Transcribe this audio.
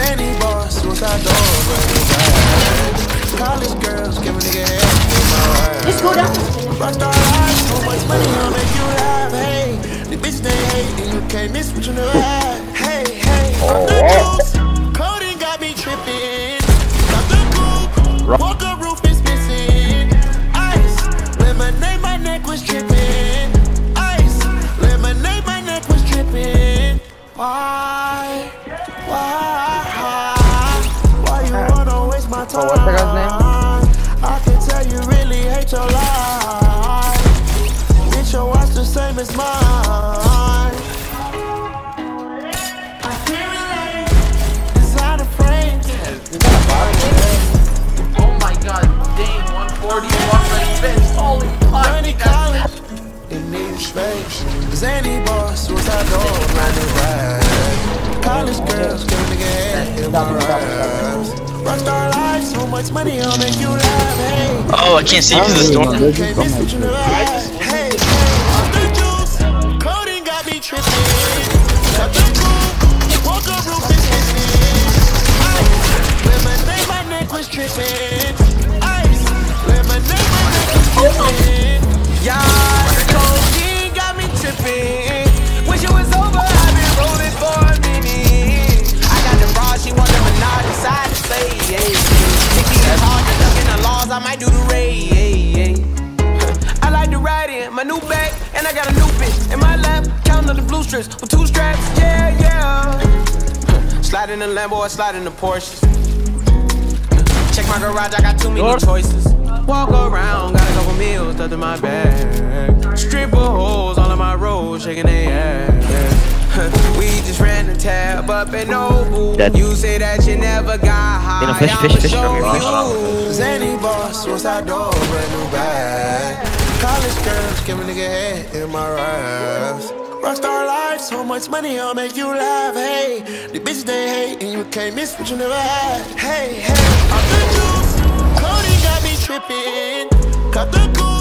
Zany boss, suicide door, running back. College girls, give a nigga head in my ride. Let's go down. Rockstar life, so much money, I'll make you laugh. Hey, the bitch they hate, and you can't miss what you never had. Hey, off the juice, coding got me tripping. Got the coupe, walker roof is missing. Ice, lemonade, my neck was tripping. Ice, lemonade, my neck was tripping. Why you wanna waste my time? What's the guy's name? I can tell you really hate your life. Bitch, your watch the same as mine. I can't relate. Design a frame. Oh my god, dang, 140, 130 bits, holy fuck. College, it needs space. Zany boss, suicide door, running back. College girls, give a nigga head in my raps. Rockstar life, so much money, I'll make you laugh. Hey, Oh, I can't see through the storm. can't miss what you never had. Hey, off the juice, coding got me tripping. Got the coupe, walker roof is missing. Ice, lemonade, my neck was tripping. Ice, lemonade, my neck was tripping. Yeah, codeine got me tripping. Wish it was over, I've been rolling for a minute. I got the bra, she want the Menage, decide to say, yeah. It's hard to duck in the laws, I might do the raid. I like to ride in my new bag, and I got a new bitch in my lap, counting up the blue strips with 2 straps, yeah. Slide in the Lambo, I slide in the Porsche. Check my garage, I got too many choices. Walk around, got a couple meals stuffed in my bag. Stripper hoes all on my road, shaking their ass. We just ran the tab up and Nobu. You say that you never got high. Fish from your you. Zany boss, suicide door, brand new bag. College girls, give a nigga head in my raps. Rockstar life, so much money, I'll make you laugh. Hey, the bitch they hate, and you can't miss what you never had. Hey, off the juice, coding got me tripping. Cut the cool.